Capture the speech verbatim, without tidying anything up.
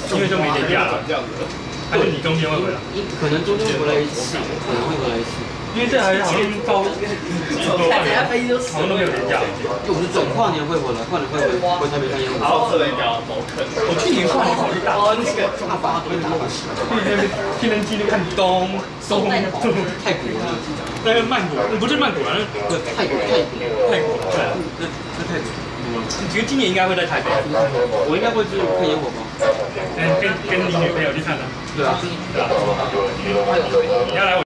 因为就没年假了，还是你中间会回来？ 可能中间回来一次，可能会回来一次。 因为这还好像高， 看人家飞机都好像都没有年假。 就我是总跨年会回来，跨年会回回台北看烟火。 好，这边搞茅坑。 我去年跨年跑去大， 哦，那个大巴跟大巴是。 天天机那看东东泰国那那个曼谷，不是曼谷啊， 那泰国泰国泰国对啊， 那那泰国。 你觉得今年应该会在台北？ 我应该会去看烟火吧？ 跟跟跟你女朋友去看的。 对啊。 对啊。你要来我。